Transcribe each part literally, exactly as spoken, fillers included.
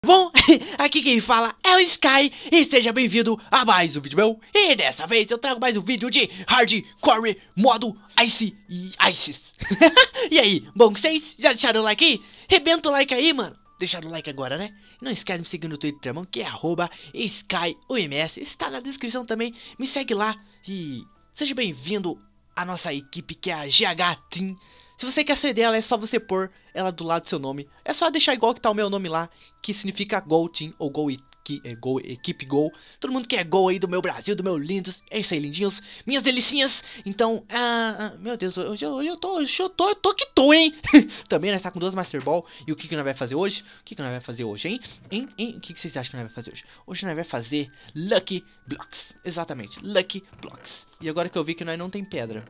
Bom, aqui quem fala é o Sky e seja bem-vindo a mais um vídeo meu. E dessa vez eu trago mais um vídeo de Hardcore modo Ice e Isis. E aí, bom, vocês já deixaram o like aí? Rebenta o like aí, mano. Deixaram o like agora, né? Não esquece de me seguir no Twitter, mano, que é arroba SkyUMS. Está na descrição também, me segue lá e seja bem-vindo à nossa equipe que é a G H Team. Se você quer ser dela, é só você pôr ela do lado do seu nome. É só deixar igual que tá o meu nome lá, que significa Go Team ou Go, é, Go Equipe Go. Todo mundo quer Go aí do meu Brasil, do meu lindos. É isso aí, lindinhos. Minhas delicinhas. Então, ah, ah, meu Deus, hoje, hoje eu tô, hoje eu tô, eu tô que tô, hein? Também nós tá com duas Master Ball. E o que que nós vai fazer hoje? O que que nós vai fazer hoje, hein? hein? hein? O que que vocês acham que nós vai fazer hoje? Hoje nós vai fazer Lucky Blocks. Exatamente, Lucky Blocks. E agora que eu vi que nós não tem pedra.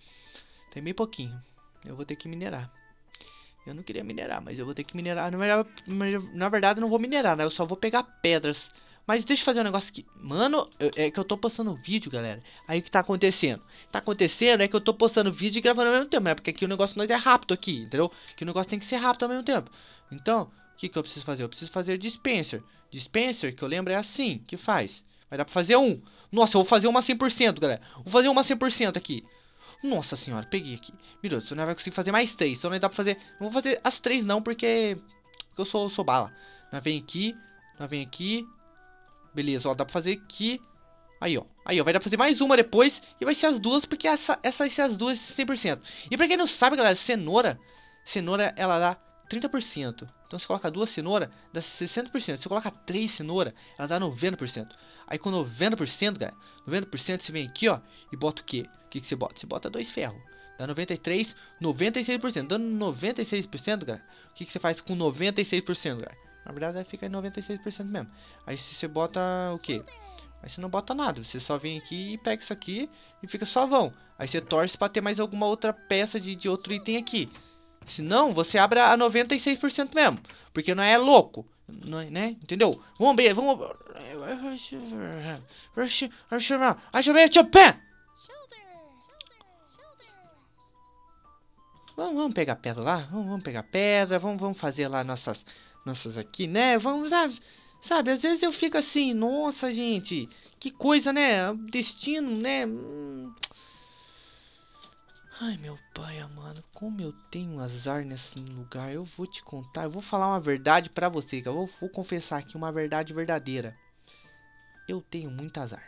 Tem bem pouquinho. Eu vou ter que minerar. Eu não queria minerar, mas eu vou ter que minerar. Na verdade, na verdade eu não vou minerar, né? Eu só vou pegar pedras. Mas deixa eu fazer um negócio aqui. Mano, eu, é que eu tô postando vídeo, galera. Aí o que tá acontecendo? Tá acontecendo é que eu tô postando vídeo e gravando ao mesmo tempo, né? Porque aqui o negócio nós é rápido aqui, entendeu? Que o negócio tem que ser rápido ao mesmo tempo. Então, o que que eu preciso fazer? Eu preciso fazer dispenser. Dispenser, que eu lembro, é assim que faz. Vai dar pra fazer um. Nossa, eu vou fazer uma cem por cento, galera. Vou fazer uma cem por cento aqui. Nossa senhora, peguei aqui. Mirou, você não vai conseguir fazer mais três. Então não dá pra fazer. Não vou fazer as três não, porque eu sou, sou bala. Nós vem aqui. Nós vem aqui. Beleza, ó. Dá pra fazer aqui. Aí, ó. Aí, ó. Vai dar pra fazer mais uma depois. E vai ser as duas, porque essa, essa vai ser as duas cem por cento. E pra quem não sabe, galera, cenoura. Cenoura, ela dá trinta por cento. Então se coloca duas cenouras, dá sessenta por cento. Se você coloca três cenouras, ela dá noventa por cento. Aí com noventa por cento, galera, noventa por cento você vem aqui, ó, e bota o quê? O que que você bota? Você bota dois ferros. Dá noventa e três, noventa e seis por cento. Dando noventa e seis por cento, galera, o que que você faz com noventa e seis por cento, galera? Na verdade, vai ficar em noventa e seis por cento mesmo. Aí se você bota o quê? Aí você não bota nada. Você só vem aqui e pega isso aqui e fica só vão. Aí você torce pra ter mais alguma outra peça de, de outro item aqui. Se não, você abre a noventa e seis por cento mesmo. Porque não é louco. Não é, né? Entendeu? Vamos ver, vamos... Vamos, vamos pegar pedra lá? Vamos, vamos pegar pedra, vamos, vamos fazer lá nossas... Nossas aqui, né? Vamos, sabe? Sabe, às vezes eu fico assim, nossa, gente, que coisa, né? Destino, né? Hum... Ai, meu pai amado, como eu tenho azar nesse lugar. Eu vou te contar, eu vou falar uma verdade pra você, que eu vou, vou confessar aqui uma verdade verdadeira. Eu tenho muito azar.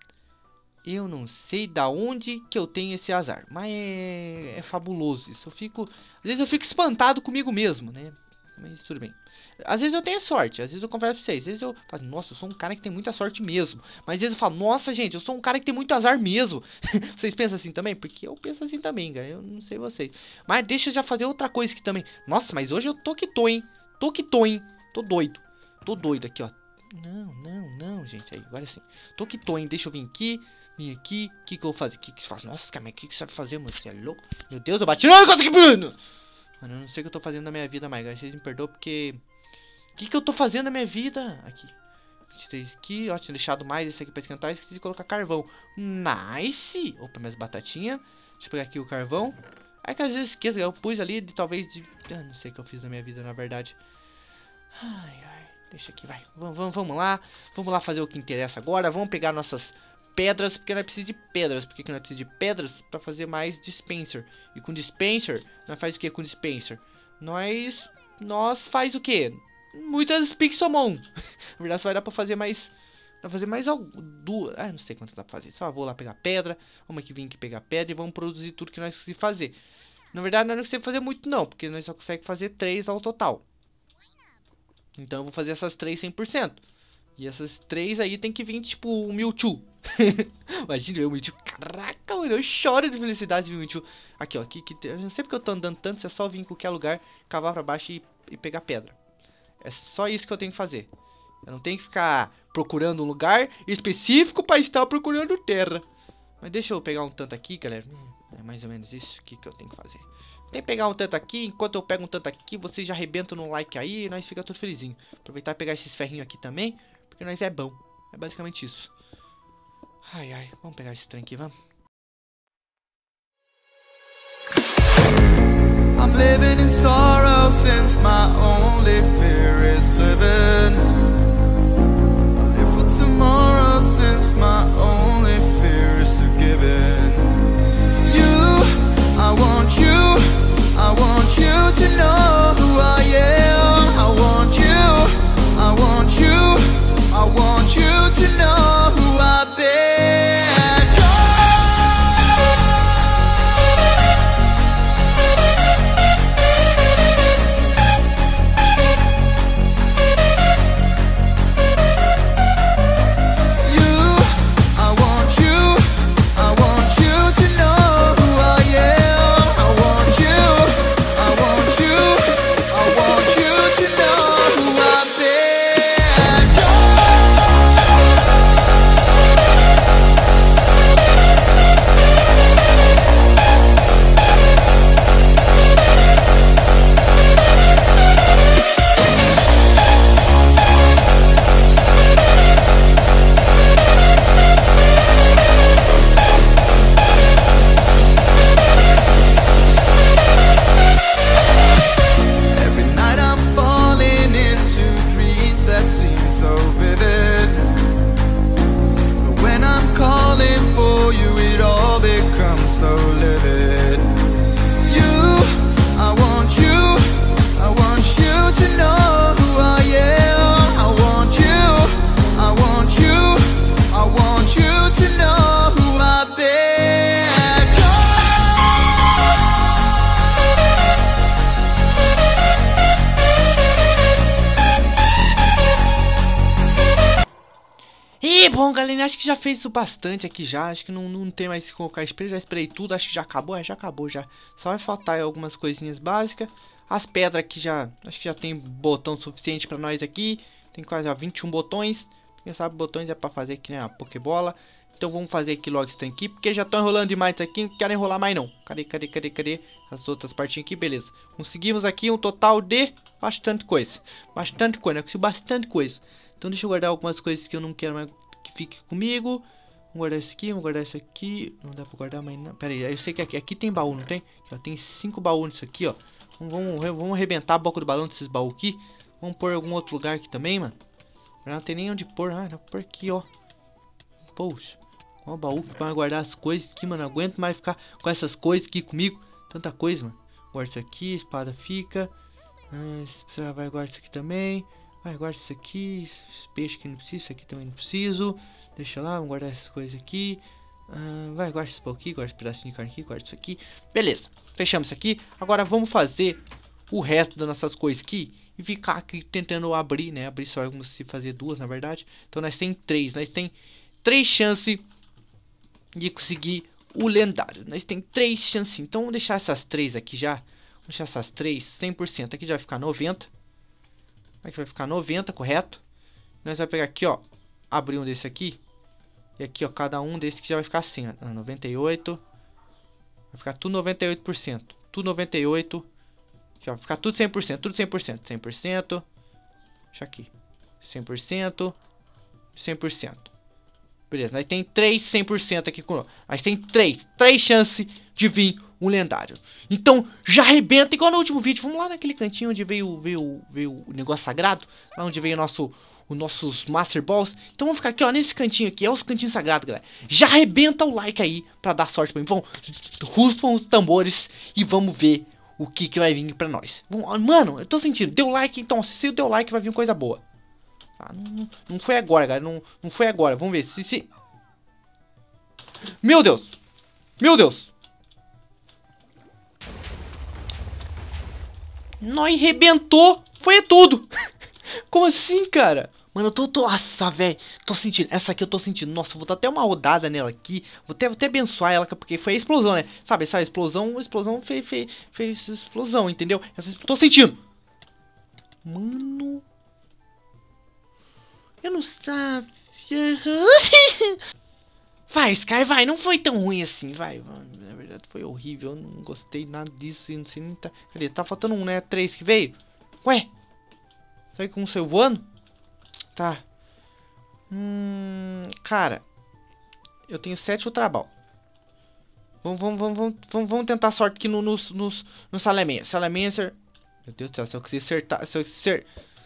Eu não sei da onde que eu tenho esse azar, mas é, é fabuloso isso. Eu fico, às vezes eu fico espantado comigo mesmo, né? Mas tudo bem. Às vezes eu tenho sorte, às vezes eu confesso pra vocês. Às vezes eu falo, nossa, eu sou um cara que tem muita sorte mesmo. Mas às vezes eu falo, nossa, gente, eu sou um cara que tem muito azar mesmo. Vocês pensam assim também? Porque eu penso assim também, cara. Eu não sei vocês. Mas deixa eu já fazer outra coisa aqui também. Nossa, mas hoje eu tô que tô, hein? Tô que tô, hein? Tô doido. Tô doido aqui, ó. Não, não, não, gente. Aí, agora sim. Tô que tô, hein? Deixa eu vir aqui. Vim aqui. O que que eu vou fazer? O que que você faz? Nossa, cara, mas o que que você sabe fazer, mano? Você é louco? Meu Deus, eu bati. Não, eu consegui, mano! Mano, eu não sei o que eu tô fazendo na minha vida, mas vocês me perdoam porque... O que que eu tô fazendo na minha vida? Aqui. vinte e três aqui, ó, tinha deixado mais esse aqui pra esquentar. Esqueci de colocar carvão. Nice! Opa, minhas batatinhas. Deixa eu pegar aqui o carvão. É que às vezes esqueço, eu pus ali de talvez de... Eu não sei o que eu fiz na minha vida, na verdade. Ai, ai. Deixa aqui, vai. Vamos, vamos, vamos lá. Vamos lá fazer o que interessa agora. Vamos pegar nossas... pedras, porque nós precisamos de pedras. Por que que nós precisamos de pedras? Pra fazer mais dispenser. E com dispenser, nós faz o que com dispenser? Nós... Nós faz o que? Muitas Pixelmon. Na verdade, só vai dar pra fazer mais... Pra fazer mais algo... Duas... Ah, não sei quanto dá pra fazer. Só vou lá pegar pedra. Vamos aqui vir aqui pegar pedra e vamos produzir tudo que nós conseguimos fazer. Na verdade, nós não conseguimos fazer muito não, porque nós só conseguimos fazer três ao total. Então eu vou fazer essas três cem por cento. E essas três aí tem que vir, tipo, o Mewtwo. Imagina eu, o Mewtwo. Caraca, mano, eu choro de felicidade de ver o Mewtwo. Aqui, ó, aqui, que eu não sei porque eu tô andando tanto. É só vir em qualquer lugar, cavar pra baixo e, e pegar pedra. É só isso que eu tenho que fazer. Eu não tenho que ficar procurando um lugar específico pra estar procurando terra. Mas deixa eu pegar um tanto aqui, galera. É mais ou menos isso que, que eu tenho que fazer. Tem que pegar um tanto aqui, enquanto eu pego um tanto aqui, vocês já arrebentam no like aí e nós fica tudo felizinho. Aproveitar e pegar esses ferrinhos aqui também, porque nós é bom. É basicamente isso. Ai, ai, vamos pegar esse trem aqui, vamos. I'm living in sorrow since my only fear is living living. I live for tomorrow since my only fear is to give in. You, I want you, I want you to know who I am. I want you, I want you, I want you to know who I've been. E bom, galera, acho que já fez isso bastante aqui já. Acho que não, não tem mais que colocar spray. Já sprayei tudo, acho que já acabou. É, já acabou já. Só vai faltar algumas coisinhas básicas. As pedras aqui já, acho que já tem botão suficiente pra nós aqui. Tem quase ó, vinte e um botões. Quem sabe botões é pra fazer aqui, né, a Pokébola. Então vamos fazer aqui logo isso aqui, porque já estão enrolando demais isso aqui. Não quero enrolar mais não. Cadê, cadê, cadê, cadê as outras partinhas aqui? Beleza. Conseguimos aqui um total de bastante coisa. Bastante coisa, né? Consegui bastante coisa. Então deixa eu guardar algumas coisas que eu não quero mais que fique comigo. Vamos guardar esse aqui, vamos guardar esse aqui. Não dá pra guardar mais não. Pera aí, eu sei que aqui, aqui tem baú, não tem? Aqui, ó, tem cinco baús nisso aqui, ó. Vamos, vamos, vamos arrebentar a boca do balão desses baús aqui. Vamos pôr em algum outro lugar aqui também, mano. Não tem nem onde pôr. Ah, não, por aqui, ó. Poxa. Ó o baú que vai guardar as coisas aqui, mano. Não aguento mais ficar com essas coisas aqui comigo. Tanta coisa, mano. Guarda isso aqui, espada fica. Ah, você vai guardar isso aqui também. Vai, guarda isso aqui. Esse peixe que não precisa, isso aqui também não preciso. Deixa lá, vamos guardar essas coisas aqui. Ah, vai, guarda esse pau aqui, guarda esse pedacinho de carne aqui, guarda isso aqui. Beleza, fechamos isso aqui. Agora vamos fazer o resto das nossas coisas aqui. E ficar aqui tentando abrir, né? Abrir só como se fazer duas, na verdade. Então nós tem três. Nós tem três chances de conseguir o lendário. Nós tem três chances. Então vamos deixar essas três aqui já. Vamos deixar essas três cem por cento. Aqui já vai ficar noventa. Aqui vai ficar noventa, correto? Nós vamos pegar aqui, ó. Abrir um desse aqui. E aqui, ó. Cada um desse que já vai ficar assim, ó. noventa e oito. Vai ficar tudo noventa e oito por cento. Tudo noventa e oito por cento. Aqui, ó, vai ficar tudo cem por cento, tudo cem por cento, cem por cento. Deixa aqui. cem por cento. cem por cento. Beleza, nós tem três cem por cento aqui com nós. Nós tem três, três chances de vir um lendário. Então, já arrebenta igual no último vídeo. Vamos lá naquele cantinho onde veio, veio, veio o negócio sagrado. Lá onde veio o nosso, os nossos Master Balls. Então vamos ficar aqui, ó, nesse cantinho aqui. É os cantinhos sagrados, galera. Já arrebenta o like aí pra dar sorte pra mim. Vamos, ruspam os tambores e vamos ver o que que vai vir pra nós. Mano, eu tô sentindo. Deu like, então. Se deu like, vai vir coisa boa. Ah, não, não foi agora, galera. Não, não foi agora. Vamos ver se, se... Meu Deus. Meu Deus. Nós arrebentou. Foi tudo. Como assim, cara? Mano, eu tô... tô nossa, velho. Tô sentindo. Essa aqui eu tô sentindo. Nossa, eu vou dar até uma rodada nela aqui. Vou até, vou até abençoar ela, porque foi a explosão, né? Sabe, essa explosão... A explosão fez, fez, fez explosão, entendeu? Essa, tô sentindo. Mano... Eu não sabia. Vai, Sky, vai. Não foi tão ruim assim, vai. Na verdade foi horrível. Eu não gostei nada disso. Não sei nem tá... Cadê? Tá faltando um, né? Três que veio. Ué? Foi com o seu voando? Tá. Hum... Cara. Eu tenho sete ultrabal. Vamos, vamos, vamos, vamos, vamos, vamos tentar a sorte aqui no, no, no, no Salamence. Salamence. Meu Deus do céu, se eu quiser acertar... Se eu quiser...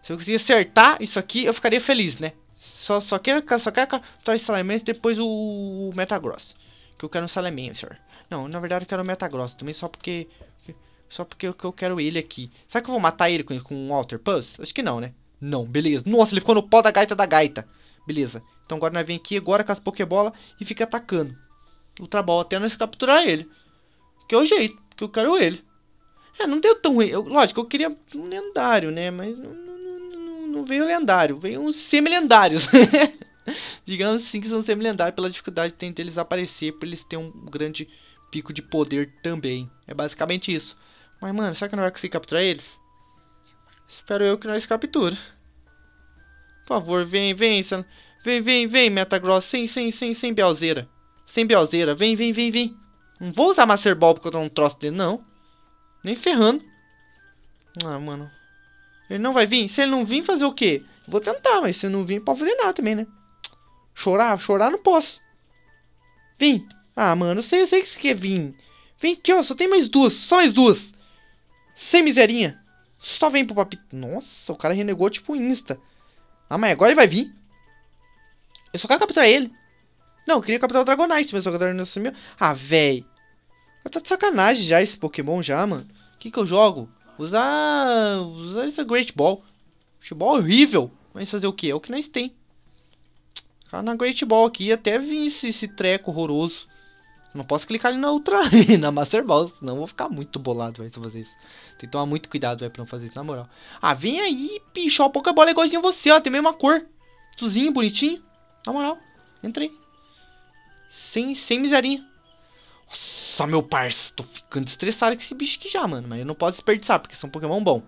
Se eu conseguir acertar isso aqui, eu ficaria feliz, né? Só, só quero, só quero capturar esse Salamence e depois o, o Metagross. Que eu quero um Salamence. Não, na verdade eu quero o Metagross também, só porque... Só porque eu, eu quero ele aqui. Será que eu vou matar ele com, com um Alter Pulse? Acho que não, né? Não, beleza. Nossa, ele ficou no pó da gaita da gaita. Beleza. Então agora nós vem aqui agora com as Pokébola e fica atacando. Ultra Ball até nós capturar ele. Que é o jeito, que eu quero ele. É, não deu tão... Eu, lógico, eu queria um lendário, né? Mas não, não, não, não veio lendário. Veio uns semi-lendários. Digamos assim que são semi-lendários pela dificuldade de eles aparecer. Pra eles terem um grande pico de poder também. É basicamente isso. Mas, mano, será que não vai conseguir capturar eles? Espero eu que nós capture. Por favor, vem, vem. Vem, vem, vem, Metagross. Sem, sem, sem, sem Belzeira. Sem Belzeira. Vem, vem, vem, vem. Não vou usar Master Ball porque eu dou um troço dele, não. Nem ferrando. Ah, mano. Ele não vai vir? Se ele não vir, fazer o quê? Vou tentar, mas se ele não vir, não pode fazer nada também, né? Chorar? Chorar não posso. Vem. Ah, mano, eu sei, eu sei que você quer vir. Vem aqui, ó. Só tem mais duas. Só mais duas. Sem miserinha. Só vem pro papito. Nossa, o cara renegou tipo Insta. Ah, mas agora ele vai vir. Eu só quero capturar ele. Não, eu queria capturar o Dragonite, mas o Dragonite sumiu. Ah, véi. Tá de sacanagem já esse Pokémon já, mano. O que que eu jogo? Usar... Usar essa Great Ball. Great Ball é horrível. Mas fazer o quê? É o que nós tem. Ficar na Great Ball aqui até vir esse, esse treco horroroso. Não posso clicar ali na Ultra... na Master Ball, senão eu vou ficar muito bolado, velho, se eu fazer isso. Tem que tomar muito cuidado, velho, pra não fazer isso, na moral. Ah, vem aí, bicho. Ó, o Pokébola é igualzinho a você, ó. Tem a mesma cor. Tuzinho, bonitinho. Na moral. Entrei. Sem, sem miserinha. Nossa, meu parça. Tô ficando estressado com esse bicho aqui já, mano. Mas eu não posso desperdiçar, porque são Pokémon bom.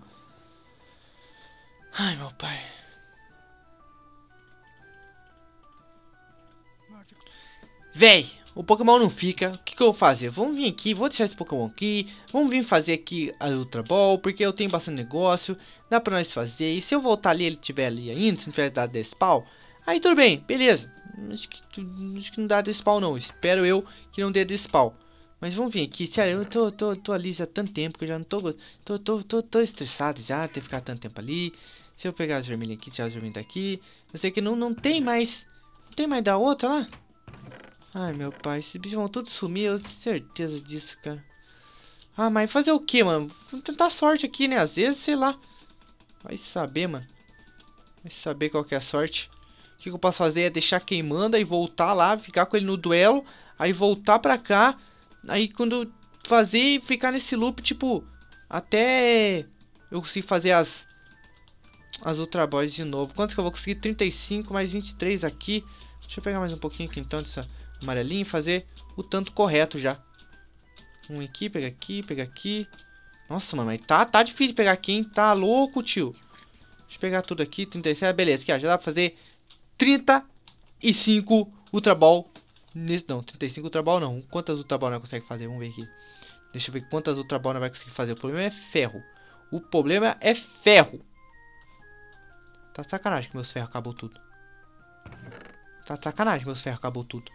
Ai, meu pai. Véi, o Pokémon não fica. O que que eu vou fazer? Vamos vir aqui, vou deixar esse Pokémon aqui. Vamos vir fazer aqui a Ultra Ball, porque eu tenho bastante negócio. Dá pra nós fazer. E se eu voltar ali, ele tiver ali ainda, se não tiver dado despawn, aí tudo bem, beleza. Acho que, acho que não dá despawn não. Espero eu que não dê despawn. Mas vamos vir aqui. Sério, eu tô, tô, tô ali já há tanto tempo que eu já não tô... Tô, tô, tô, tô estressado já, ter ficado tanto tempo ali. Se eu pegar as vermelhas aqui, tirar as vermelhas daqui. Eu sei que não, não tem mais... Não tem mais da outra lá? Ai, meu pai, esses bichos vão todos sumir, eu tenho certeza disso, cara. Ah, mas fazer o que, mano? Vamos tentar sorte aqui, né? Às vezes, sei lá. Vai saber, mano. Vai saber qual que é a sorte. O que, que eu posso fazer é deixar queimando, aí voltar lá, ficar com ele no duelo, aí voltar pra cá, aí quando fazer e ficar nesse loop, tipo, até eu conseguir fazer as as Ultra Boys de novo. Quantos que eu vou conseguir? trinta e cinco mais vinte e três aqui. Deixa eu pegar mais um pouquinho aqui então dessa amarelinha e fazer o tanto correto já. Um aqui, pega aqui, pega aqui. Nossa, mano, mas tá, tá difícil de pegar aqui, hein? Tá louco, tio. Deixa eu pegar tudo aqui, trinta e sete, beleza, aqui ó, já dá pra fazer trinta e cinco Ultra Ball. Nesse, não, trinta e cinco Ultra Ball não. Quantas Ultra Ball nós consegue fazer? Vamos ver aqui. Deixa eu ver quantas Ultra Ball nós vai conseguir fazer. O problema é ferro. O problema é ferro. Tá de sacanagem que meus ferros acabou tudo. Tá de sacanagem que meus ferros acabou tudo.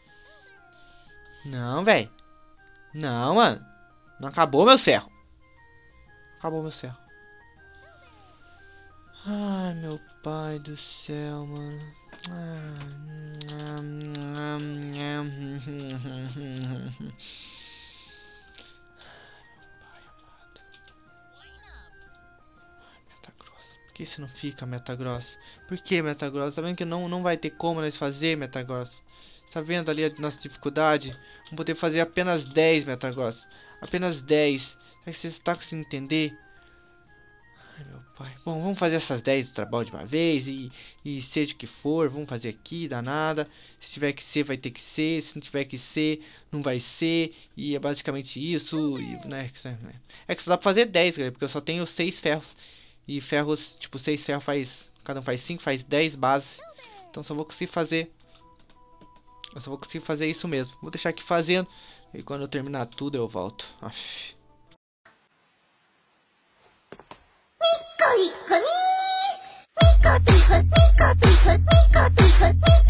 Não, velho. Não, mano. Não acabou meus ferros. Acabou meus ferros. Ai, meu pai do céu, mano. Por que você não fica, Metagross? Por que, Metagross? Tá vendo que não, não vai ter como nós fazer, Metagross? Tá vendo ali a nossa dificuldade? Vamos poder fazer apenas dez, Metagross. Apenas dez. Será que você está conseguindo entender? Ai, meu pai. Bom, vamos fazer essas dez do trabalho de uma vez. E, e seja o que for, vamos fazer aqui, danada. Se tiver que ser, vai ter que ser. Se não tiver que ser, não vai ser. E é basicamente isso. E, né, é que só dá pra fazer dez, galera. Porque eu só tenho seis ferros. E ferros, tipo, seis ferros faz... Cada um faz cinco, faz dez bases. Então só vou conseguir fazer... Eu só vou conseguir fazer isso mesmo. Vou deixar aqui fazendo. E quando eu terminar tudo, eu volto. Aff. Nico, Nico, Nico, Nico, Nico, Nico, Nico, Nico, Nico.